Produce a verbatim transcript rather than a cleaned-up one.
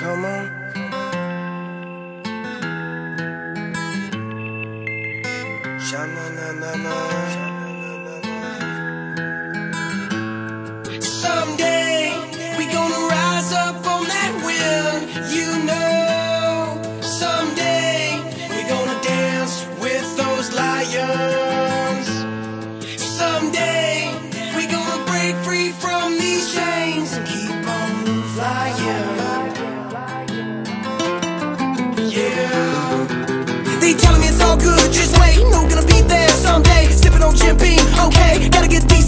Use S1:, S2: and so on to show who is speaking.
S1: Come on. Sha-na-na-na-na. Someday we gonna rise up on that wheel, you know. Someday we gonna dance with those lions. Someday we gonna break free from these chains and keep on flying. Yeah. They telling me it's all good, just wait. No, gonna be there someday. Sipping on Jim Beam, okay. Gotta get deep.